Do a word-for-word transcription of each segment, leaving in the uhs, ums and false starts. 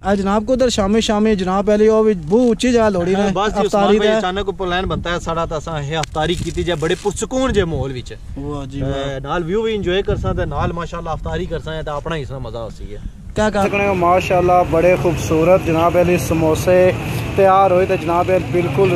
आज जनाब को उधर शामी शामी जनाब पहले वो भी बहुत ऊंची जगह लोड़ी ने बस जी उस्मान भाई अचानक को प्लान बनता है साड़ा ता असा है अफ्तारी कीती जे बड़े पुरसकून जे माहौल विच वाह जी वाह नाल व्यू भी एंजॉय कर सकते नाल माशाल्लाह अफ्तारी कर सकते ता अपना ही इसमें मजा होसी है क्या कर सकते हो माशाल्लाह बड़े खूबसूरत जनाब अली समोसे तैयार होए ते जनाब बिल्कुल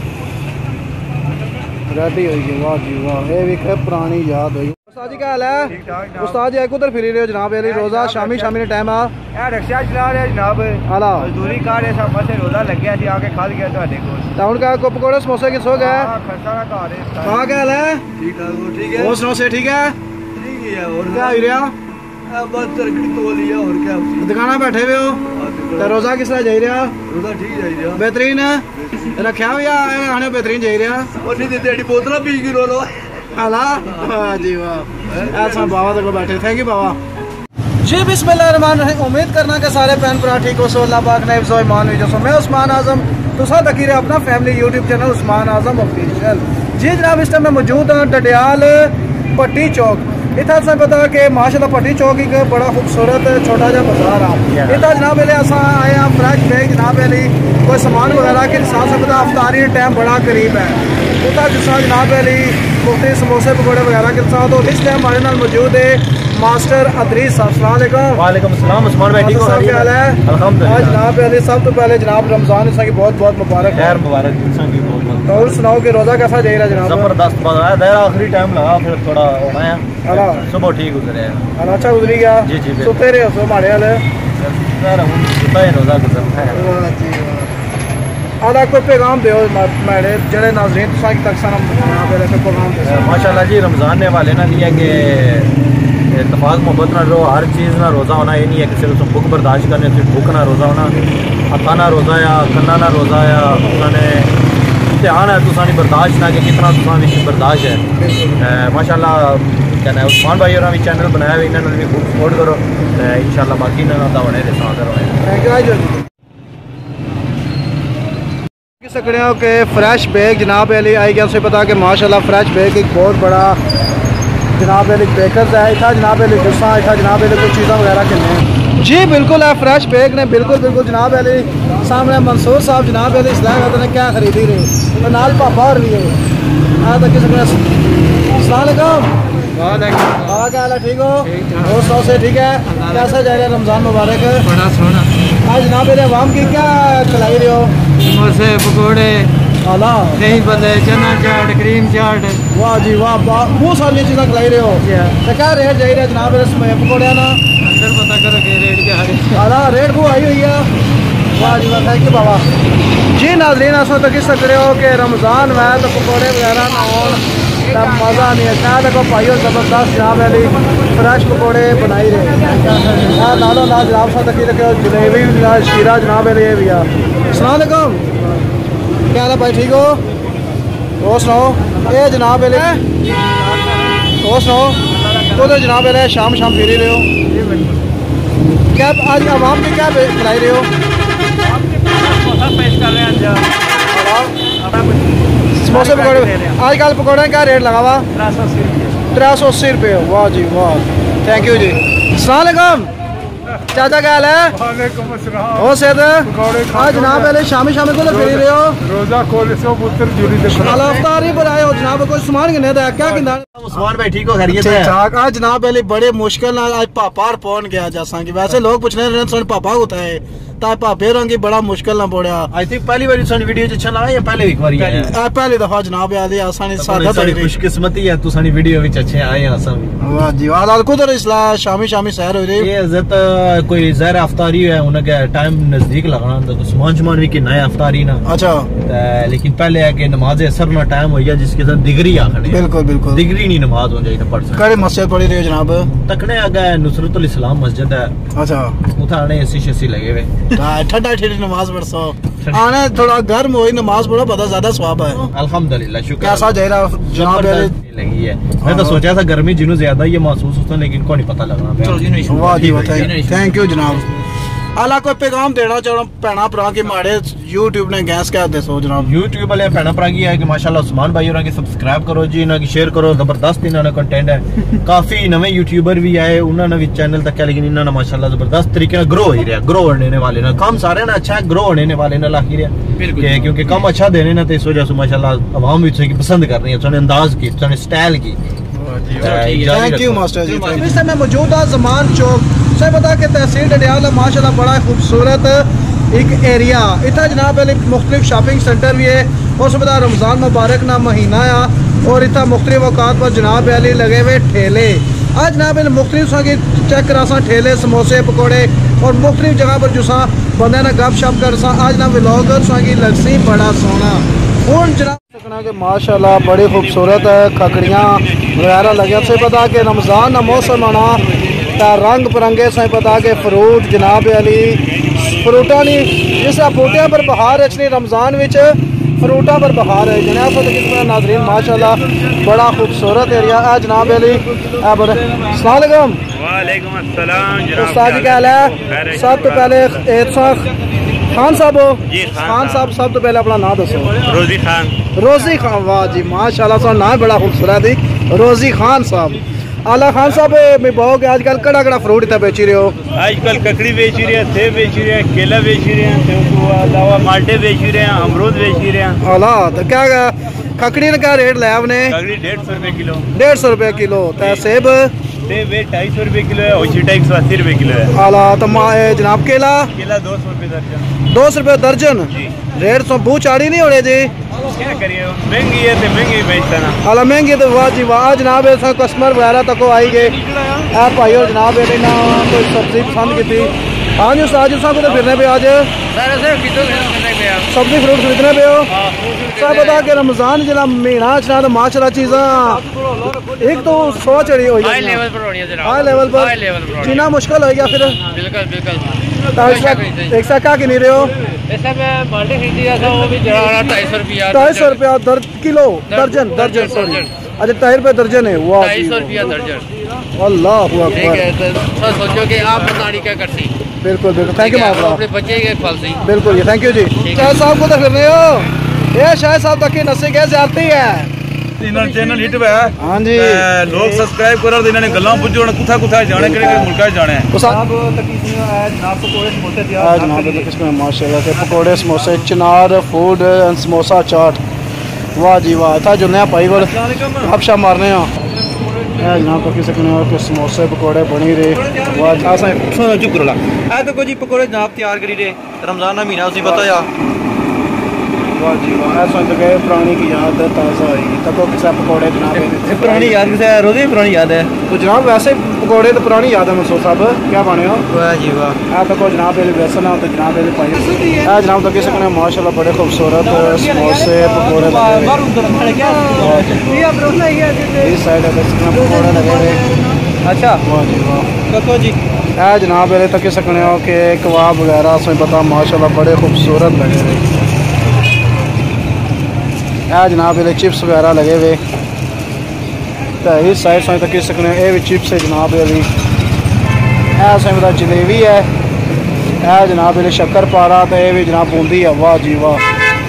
रेडी हो गई वाह जी वाह ये भी पुरानी याद हुई उस्ताद जी क्या हाल है उस्ताद जी उधर फिर रहे हो जनाब अली रोजा शामी शामी ने टाइम आ रिक्शा चला रहे जनाब आला मजदूरी कर रहे सब पासे रोजा लग गया सी आके खा गया ਤੁਹਾਡੇ ਕੋਲ टाउन का को पकोड़े समोसे किस हो गए हां खर्चा ना कर रहे हां क्या हाल है ठीक है वो ठीक है वो सुनो से ठीक है ठीक है और क्या हो रहा बस तरकड़ी तो लिया और क्या दुकाना बैठे हुए हो तो रोजा किस तरह जा रहा रोजा ठीक जा रहा बेहतरीन रखा हो या खाने बेहतरीन जा रहा और नहीं देते बोतल पी के रो लो आला जी वाह ऐसा बाबा तक बैठे थैंक यू बाबा जी बिस्मिल्लाहिर्रहमानिर्रहीम उम्मीद करना कि सारे भैन भरा ठीक हो सो अल्लाह पाक ने हिफ्ज़ ईमान विच सो मैं उस्मान आज़म तुसा तकी रहे अपना family YouTube channel Usman Azam official जी जनाब इस टाइम मैं मौजूद हाँ डडियाल पट्टी चौक इतना असें पता कि माशाल्लाह पट्टी चौक एक बड़ा खूबसूरत छोटा जा बाजार आ इतना जनाब अली अस आए हैं फ्रैश बैग जनाब अली कोई सामान वगैरह के हिसाब से पता अफ्तारी टाइम बड़ा करीब है उतना जिस तरह जनाब अली मुफ्ती समोसे पकौड़े वगैरह के साथ और इस टाइम हमारे नाल मौजूद है मास्टर अदरीस साहब। अस्सलाम वालेकुम। वालेकुम अस्सलाम उस्मान भाई ठीक हो क्या हाल है अल्हम्दुलिल्लाह जनाब अली सब तो पहले जनाब रमजान की बहुत बहुत मुबारक खैर मुबारक इंसान की बहुत बहुत तो और सुनाओ कि रोजा कैसा जा रहा जनाब जबरदस्त बताया देर आखिरी टाइम लगा फिर थोड़ा होना है सुबह ठीक गुजरे है अच्छा गुजरी गया जी जी सुते रहे हो हमारे वाले रोजा गुजरता है आला कोई पैगाम दो मेरे जड़े नाज़रीन तुसां तक सनम यहाँ पे रखे पैगाम दो माशाल्लाह जी रमज़ान ने वाले ना दिया कि इत्तफाक मोहब्बत ना रहो हर चीज़ ना रोज़ा होना ये नहीं है कि सिर्फ तुम भूख बर्दाश्त करने सिर्फ भूख ना रोज़ा होना अखाना रोज़ा या खन्ना ना रोज़ा या उन्होंने इम्तिहान है तुसानी बर्दाश्त ना कि कितना तुसानी बर्दाश्त है माशाल्लाह कहना है उस्मान भाई और चैनल बनाया हुआ इन्होंने भी खूब सपोर्ट करो इंशाल्लाह बाकी ना होने होने सकते हो कि फ्रैश बैग जनाब अली आई गया उसे पता कि माशाल्लाह फ्रैश बैग एक बहुत बड़ा जनाब अली बेकर्स है इतना जनाब अली गुस्सा इतना जनाब अली कुछ चीज़ें वगैरह के जी बिल्कुल है फ्रैश बैग ने बिल्कुल बिल्कुल जनाब अली सामने मंसूर साहब जनाब अली इस्लाम कहते हैं क्या खरीदी रही तो नाल पापा और रही है हाँ तो किस अस्सलाम हाँ क्या हाल है ठीक हो और सौ से ठीक है कैसा जा रहा है रमज़ान मुबारक बड़ा सोना आज जनाब अली अवाम की क्या खिलाई रहे हो समोसे पकौड़े आला दही बल्ले चना चाट क्रीम चाट वाह जी वाह बहुत सारी चीज़ें खिलाई रहे हो तो क्या रेट जा रहा है जनाब पकौड़े ना अंदर पता करो कि रेट क्या है आला रेट को आई हुई है वाह जी वाह थैंक यू बाबा जी नाज़रीन अस तो किस सकते हो कि रमज़ान में तो पकौड़े वगैरह ना हो मज़ा नहीं है क्या देखो भाइयों ज़बरदस्त जनाब अली फ्रैश पकौड़े बनाई रहे नालो ना जनाब सा तक रखे जलेबी शीरा जनाब अली भैया अस्सलाम वालेकुम क्या हाल है भाई ठीक हो और सुनाओ ये जनाब अली और सुनाओ तो जनाब अली शाम शाम फिर रहे हो क्या आज आवाम की क्या खिलाई रहे हो पेश कर रहे हैं समोसे पकौड़े आजकल पकौड़े क्या रेट लगा हुआ त्रै सौ अस्सी रुपये वाह जी वाह थैंक यू जी अस्सलाम वालेकुम चाचा क्या हाल है ओ सेद आज जनाब पहले शामी शामी को फिर रहे हो रोजा खोले सो पुत्र जुड़ी दे अफ्तारी पर आए हो जनाब कोई सामान किन्ने दा क्या किंदा उस्मान भाई ठीक हो खैरियत है ठीक आज जनाब पहले बड़े मुश्किल आज पापा पहुंच गया जैसा कि वैसे लोग पूछने रहे सन पापा होता है ता पापे रंगी बड़ा मुश्किल ना पड़ा आई थिंक पहली बार सन वीडियो अच्छा लगा या पहले एक बार आया पहली दफा जनाब आदि आसानी सादा बड़ी खुशकिस्मती है तू सानी वीडियो विच अच्छे आए हैं सब वाह जी वाह कुदर इसला शामी शामी सैर हो रही ये इज्जत कोई ज़हर अफ्तारी है उनके टाइम नजदीक लगना तो सामान सामान भी कि नया अफ्तारी ना अच्छा लेकिन पहले है कि नमाज असर ना टाइम हो गया जिसके साथ डिग्री आखने बिल्कुल बिल्कुल डिग्री नहीं नमाज हो जाए पढ़ सकते कड़े मस्जिद पढ़ी रही हो जनाब तकने आगे नुसरतुल इस्लाम मस्जिद है अच्छा उठाने एसी शेसी लगे हुए ठंडा ठंडी नमाज पढ़ सो आने थोड़ा गर्म हुई नमाज पढ़ो पता ज्यादा स्वाब है अल्हम्दुलिल्लाह शुक्र कैसा जा रहा जनाब लगी है मैं तो सोचा था गर्मी जिन्हों ज्यादा ये महसूस होता लेकिन को नहीं पता लगना वाह जी थैंक यू जनाब आला कोई पैगाम देना चाहो भैना भरा के माड़े यूट्यूब ने गैस क्या दसो जनाब। यूट्यूब वाले भैना भरा की है कि माशाल्लाह उस्मान भाई और सब्सक्राइब करो जी, इन्होंने शेयर करो, जबरदस्त इन्होंने कंटेंट है। काफी नवे यूट्यूबर भी आए, उन्होंने भी चैनल तक है, लेकिन इन्होंने माशाल्लाह जबरदस्त तरीके से ग्रो हो ही रहा, ग्रो होने वाले ना काम सारे ना अच्छा है, ग्रो होने वाले ना लाखी रहा, क्योंकि काम अच्छा देने ना, तो इस वजह से माशाल्लाह अवाम भी उसकी पसंद कर रही है, उसने अंदाज की, उसने स्टाइल की। Thank you master ji. इस समय मौजूदा ज़मान चौक से पता कि तहसील डडियाल माशाल्लाह बड़ा खूबसूरत एक एरिया इतना जनाब मुख्तलिफ शॉपिंग सेंटर भी है। उस बता रमज़ान मुबारक ना महीना आ और इतना मुख्तलिफ अवकात पर जनाब अली लगे हुए ठेले। आज जनाब मुख्तलिफ की चेक करा ठेले समोसे पकौड़े और मुख्तलिफ जगह पर जुसा बंदे ना गप शप कर सा। आज ना व्लॉगर की लगसी बड़ा सोना हूँ जनाब के माशाल्लाह बड़ी खूबसूरत खकड़ियाँ वगैरह लगे से पता कि रमज़ान का मौसम आना ता रंग बिरंगे से पता कि फ्रूट जनाब अली फ्रूटा नहीं जिस बूटियां पर बहार है रमज़ान विच फ्रूटा पर बहार है जनाब नाजरीन माशाल्लाह बड़ा खूबसूरत एरिया है जनाब अली। अस्सलाम वालेकुम अस्सलाम उस्ताद जी क्या हाल है। सब तो पहले खान साहब हो खान साहब सब तो पहले अपना नाम दसो। रोजी खान रोजी खान वाह जी माशाल्लाह सा नाम बड़ा खूबसूरत है रोजी खान साहब। आला खान साहब मैं बहुत के आजकल कड़ा कड़ा फ्रूट इतना बेची रहे हो। आजकल ककड़ी बेच रहे हैं, सेब बेच रहे हैं, केला बेच रहे हैं, तो अलावा माल्टे बेच रहे हैं, अमरूद बेच रहे हैं। आला तो क्या ककड़ी ने क्या रेट लाया आपने। ककड़ी डेढ़ सौ रुपये किलो डेढ़ सौ रुपये किलो तो सेब सेब ढाई सौ रुपये किलो है और चीटा एक सौ अस्सी रुपये किलो है। आला तो जनाब केला केला दो सौ रुपये दर्जन दो सौ रुपये दर्जन रेट तो बू चाड़ी नहीं होने जी क्या करिए महंगी है तो महंगी बेचता ना। आला महंगी तो वाह जी वाह जनाब कस्टमर वगैरह तक आई गए आप भाई और जनाब ना कोई सब्जी पसंद की थी। हाँ जी उस्ताद जी साहब तो फिरने पे आज सब्जी फ्रूट खरीदने पे हो। सब पता कि रमजान जरा महीना चला तो माशाल्लाह चीज़ा एक तो सौ चढ़ी हुई हाई लेवल पर जीना मुश्किल हो गया फिर बिल्कुल बिल्कुल एक सा क्या गिनी रहे हो। ढाई सौ रुपया ढाई सौ रुपया किलो दर्जन दर्जन सॉरी अच्छा ढाई रुपये दर्जन है वाह ढाई सौ रुपया दर्जन अल्लाह सोचो कि आप बतानी क्या करती। बिल्कुल बिल्कुल थैंक यू अपने बच्चे के फल से बिल्कुल थैंक यू जी। शाह साहब को तो फिर रहे हो ये शाह साहब तक की नशे कैसे आती है चैनल हिट है। हाँ जी लोग सब्सक्राइब करो तो इन्होंने गल्लां पुछो कुथा कुथा जाने के मुल्का जाने माशाल्लाह के पकौड़े समोसे चिनार फूड एंड समोसा चाट वाह जी वाह था जो नया पाई वाल हफ्शा मारने जनाब पकी सकने हो समोसे पकौड़े बनी रहे वाह चुप करो ऐ तो जी पकौड़े जनाब तैयार करी रहे रमजान का महीना उसी पता या वाह जी वाह ऐसा तो गए पुरानी की याद ताज़ा होगी तक किसा पकौड़े जनाब पुरानी याद किसे रोज़ी पुरानी याद है तो जनाब वैसे पकौड़े तो पुरानी याद है मनसूर साहब क्या बने हो वाह जी वाह ऐ तक जनाब वैसन तो जनाब पाई ऐ जनाब तक सकने माशाल्लाह बड़े खूबसूरत समोसे पकौड़े इस साइड पकौड़े लगे हुए अच्छा वाह जी वाह कतो जी ऐ जनाब मेरे तक सकने हो कि कबाब वगैरह से पता माशाल्लाह बड़े खूबसूरत लगे हुए है जनाब ये चिप्स वगैरह लगे हुए तो इस साइड से तक सकने ये भी चिप्स है जनाब वाली ऐसे मतलब जलेबी है है जनाब ये शक्कर पारा तो ये भी जनाब बूंदी है वाह जी वाह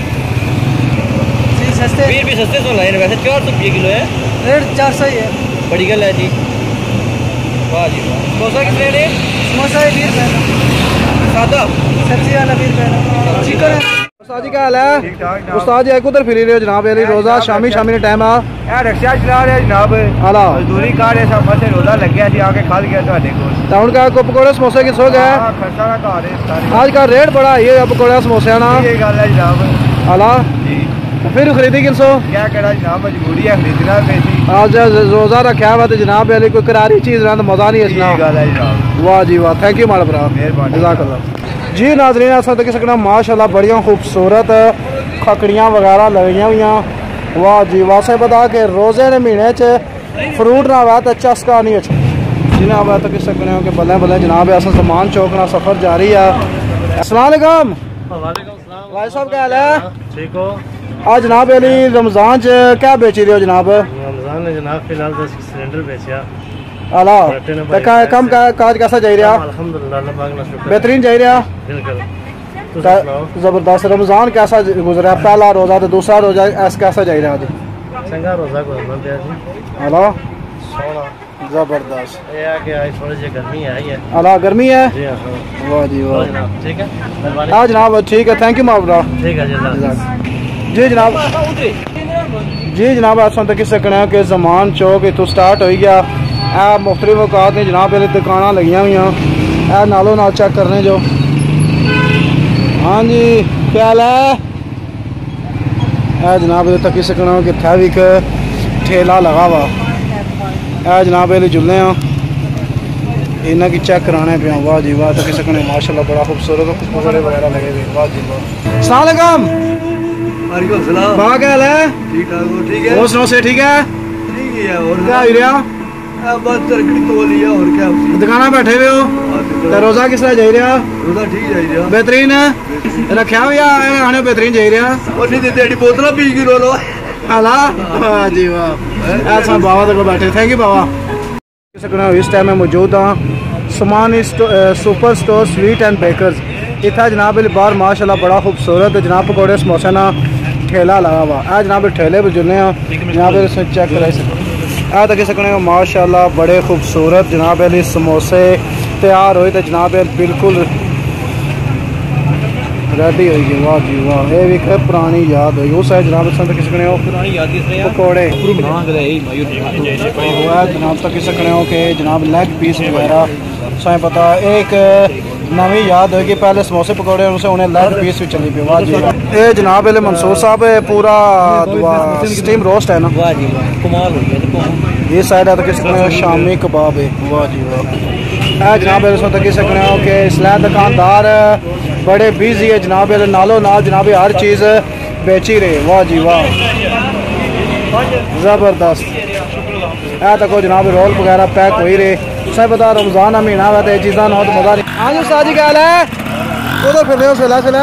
सस्ते भी सस्ते तो लाए वैसे चार सौ रुपये किलो है रेट चार सौ ही है बड़ी गल है जी वाह जी वाह समोसा किस रेट है समोसा बीस रुपये सादा सब्जी वाला बीस रुपये चिकन है। उस्ताद जी क्या हाल है उस्ताद जी एक उधर फिर रहे हो जनाब अली रोजा शामी शामी ने टाइम आ रिक्शा चला रहे जनाब आला मजदूरी कर रहे सब पासे रोजा लग गया सी आके खा गया ਤੁਹਾਡੇ ਕੋਲ ਤਾਂ ਹੁਣ ਕਾ ਪਕੌੜੇ ਸਮੋਸੇ ਕਿਸ ਹੋ ਗਏ ਖਰਚਾ ਨਾ ਘਾ ਰਹੇ ਸਾਰੇ आज का रेट बड़ा है पकौड़े समोसे ना ਇਹ ਗੱਲ ਹੈ ਜਨਾਬ आला जी फिर खरीदी किन सो क्या करा जनाब मजबूरी है खरीदना पैसी आज रोजा रखा हुआ तो जनाब अली कोई करारी चीज ना तो मजा नहीं है ये गल है जनाब वाह जी वाह थैंक यू माड़ा भरा मेहरबानी जज़ाकल्लाह जी नाज़रीन अस तक सकना माशाल्लाह बढ़िया खूबसूरत खकड़ियाँ वगैरह लगी हुई वाह जी वाह से बता के रोजे ने महीने च फ्रूट ना हुआ तो चस्का नहीं अच्छा जनाब तक सकने हो कि बल्ले बल्ले जनाब अस समान चौकना सफ़र जारी है। अस्सलाम वालेकुम भाई साहब क्या हाल है ठीक हो आज जनाब अली रमज़ान च क्या बेची रहे हो जनाब रमजान ने जनाब फिलहाल तो सिलेंडर बेचा आला ते का कम का काज कैसा जाई रहा? अल्हम्दुलिल्लाह अल्लाह पाक ना शुक्र बेहतरीन जाई रहा। बिल्कुल जबरदस्त। रमजान कैसा गुजरा? पहला रोजा तो दूसरा रोजा ऐसा कैसा जाई रहा? चंगा रोजा गुजरना पिया जी। आला सोना जबरदस्त। ये आ के आज थोड़ी सी गर्मी आई है। आला गर्मी है? जी हां वाह जी वाह। जनाब ठीक है मेहरबानी। हाँ जनाब ठीक है, थैंक यू मावरा। ठीक है जनाब। जी जनाब जी जनाब अस तक सकने कि जमान चौक इतों स्टार्ट हो गया। ए मुख्तलिफ औकात ने जनाब पहले दुकान लगिया हुई हैं। ए नालों नाल चेक करने जो। हाँ जी क्या हाल है? ए जनाब इतने तक सकना कि इतना भी एक ठेला लगा हुआ। ए जनाब पहले जुल्ले हैं इन्हों की चेक कराने पे। वाह जी वाह। तक सकने माशाल्लाह बड़ा खूबसूरत पकौड़े वगैरह लगे हुए। वाह जी वाह। अस्सलाम वालेकुम। वालेकुम सलाम। वाह क्या हाल है? ठीक ठाक हो? ठीक है और सुनो से ठीक है? ठीक ही है। और क्या हो रहा? अब बस तरकड़ी तो लिया और क्या दुकाना बैठे हुए हो तो रोजा किस तरह जाई रहा? रोजा ठीक जाई रहा। बेहतरीन है रखा हुआ आने बेहतरीन जाई रहा। और नहीं देते एडी बोतल पी की लो लो हाला वाह जी वाह। ऐसा बाबा तक बैठे। थैंक यू बाबा। सकना इस टाइम में मौजूद हाँ समान super store sweet and bakers. इतना जनाब बाहर माशाल्लाह बड़ा खूबसूरत जनाब पकौड़े समोसे ना ठेला लगा हुआ है। जनाब ठेले पर जुलने जनाब चेक करा आ तक सकने माशाल्लाह बड़े खूबसूरत जनाब समोसे तैयार हुए तो जनाब बिल्कुल रेडी हो गई। वाह जी वाह। ये भी पुरानी याद हुई उस जनाब तक सकने पकौड़े जनाब तक सकने हो कि जनाब लेग पीस वगैरह साए पता एक नवी याद होगी। पहले समोसे पकौड़े उनसे उन्हें लेग पीस भी चली पी। वाह जी ये जनाब मंसूर साहब पूरा दुआ स्टीम रोस्ट है ना। वाह जी कमाल हो गया। ये साइड है तो किस शामी कबाब है। वाह जी वाह। जनाब तक सकने हो कि इसलिए दुकानदार बड़े बिजी है जनाब नालों नाल जनाब हर चीज़ बेची रहे। वाह जी वाह ज़बरदस्त। ऐ तको जनाब रोल वगैरह पैक हो ही रहे। सब पता रमजान का महीना हुआ तो ये चीज़ा बहुत मजा नहीं। हाँ जी उस्ताद जी क्या हाल है? उधर फिर रहे हो सिला सिला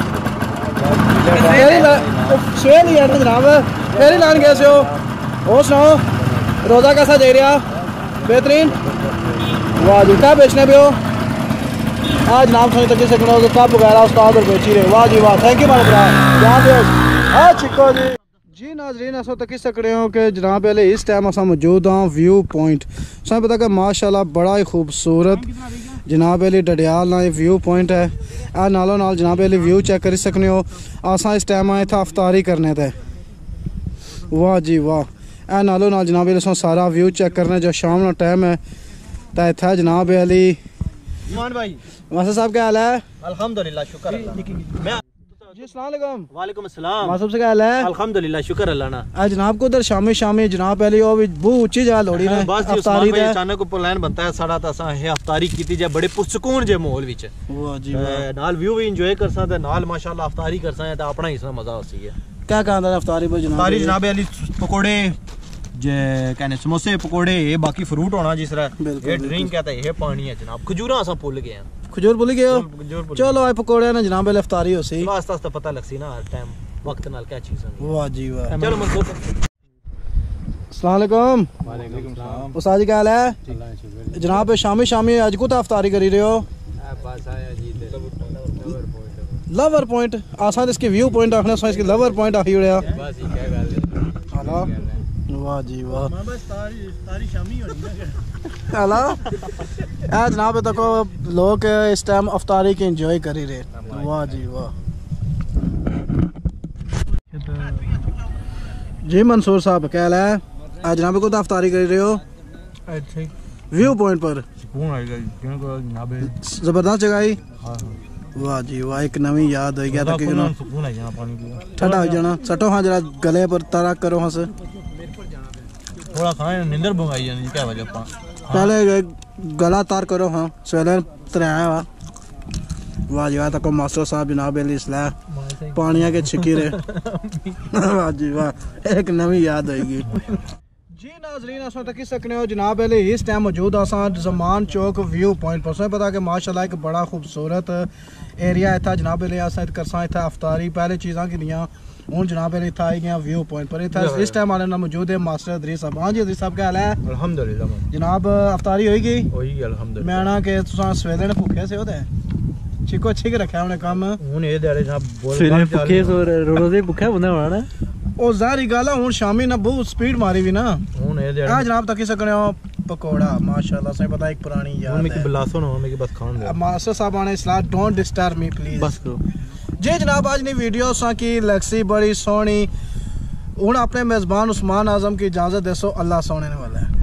सवेर नहीं है जनाब फिर ही लान गए हो। और सुनाओ रोज़ा कैसा दे रहा? बेहतरीन। वाह जी क्या बेचने पे हो? आज जनाब सुनी तक सकना हो कप वगैरह उस्ताद और बेची रहे। वाह जी वाह थैंक यू मारा भरा। यहाँ पे हाँ चिको जी जी नाजरीन अस तक सकते हो कि जनाब पहले इस टाइम अस मौजूद हाँ व्यू पॉइंट। सब पता कि माशाल्लाह बड़ा ही खूबसूरत जनाब पहले डडियाल ना व्यू पॉइंट है। आ नालों नाल जनाब पहले व्यू चेक कर सकते हो। असा इस टाइम आए था अफ्तारी करने थे। वाह जी वाह। ए नालों नाल जनाब पहले सारा व्यू चेक करने जो शाम का टाइम है तो इतना जनाब अली भाई मास्टर साहब क्या हाल है? अल्हम्दुलिल्लाह शुक्र अल्लाह। जी अस्सलाम वालेकुम। वालेकुम अस्सलाम। मासूम से क्या हाल है? अल्हम्दुलिल्लाह शुक्र अल्लाह ना। आज जनाब को उधर शामी शामी जनाब पहले वो भी बहुत ऊंची जगह लोड़ी ने बस जी उस्मान भाई अचानक प्लान बनता है साड़ा तो असा है अफ्तारी कीती जाए बड़े पुरसकून जे माहौल विच। वाह जी वाह। नाल व्यू भी एंजॉय कर सकते नाल माशाल्लाह अफ्तारी कर सकते तो अपना ही मजा होसी है। क्या कहंदा अफ्तारी पर जनाब? अफ्तारी जनाब अली पकोड़े जे कहने समोसे पकोड़े ये बाकी फ्रूट होना जिस तरह ये ड्रिंक कहता है ये पानी है जनाब। खजूरा असा भूल गए हैं। खजूर भूल गए हो? चलो आए पकोड़े ना जनाब पहले अफ्तारी हो सी आस्ता आस्ता पता लगसी ना हर टाइम वक्त नाल क्या चीज है। वाह जी वाह। चलो मंसूर अस्सलाम वालेकुम। वालेकुम सलाम। उस्ताद जी क्या हाल है? जनाब शामी शामी आज को तो अफ्तारी करी रहे हो? बस आया जी लवर पॉइंट आसान इसके व्यू पॉइंट आखने से इसके लवर पॉइंट आही उड़या। बस ये क्या गल है। हां वाह जी वाह। बस तारी तारी शामी होनी है हाला ए जनाब तक लोग इस टाइम अफ्तारी के एंजॉय कर ही रहे। वाह जी वाह। जी मंसूर साहब क्या हाल है? आज जनाब को तो अफ्तारी कर रहे हो व्यू पॉइंट पर? जबरदस्त जगह ही। वाह जी वाह एक नवी याद हो गया ठंडा हो जाना। सटो हाँ जरा गले पर तारा करो हाँ से थोड़ा खाए नींदर भंगाई जानी क्या वजह पा पहले गला तार करो हाँ सवेले तराया वा। वाह जी वाह तक मास्टर साहब जनाब अली इसला पानिया के छिकी रहे। वाह जी वाह एक नवी याद होगी। जी नाज़रीन असां तक सकने हो जनाब अले इस टाइम मौजूद असां जमान चौक व्यू पॉइंट पर से पता कि माशाल्लाह एक बड़ा खूबसूरत एरिया है था जनाब अले असां करसा इतना अफ्तारी पहले चीज़ां की दियां हूँ जनाब अले इतना आई गया व्यू पॉइंट पर इतना इस टाइम आने मौजूद है मास्टर अदरीस साहब। हाँ जी अदरीस साहब क्या हाल है? अल्हम्दुलिल्लाह जनाब अफ्तारी होगी होई अल्हम्दुलिल्लाह। मैं ना कि तुसां सवेरे ने भुखे से होते चिको अच्छी रखा उन्हें काम हूँ ये दिहाड़े जनाब सवेरे भुखे सो रोजे भुखे होंदा होना ना ओ ज़ाहिर गल है हूँ शामी ना बहुत स्पीड मारी भी ना हूँ ये आ जनाब तक सकने हो पकौड़ा माशाल्लाह से पता एक पुरानी याद मैं की बिलासो ना मैं की बस खान दे मास्टर साहब आने सलाह डोंट डिस्टर्ब मी प्लीज बस करो जी जनाब आज नी वीडियो सा की लक्सी बड़ी सोहनी हूँ अपने मेज़बान उस्मान आज़म की इजाज़त दसो अल्लाह सोने वाला है।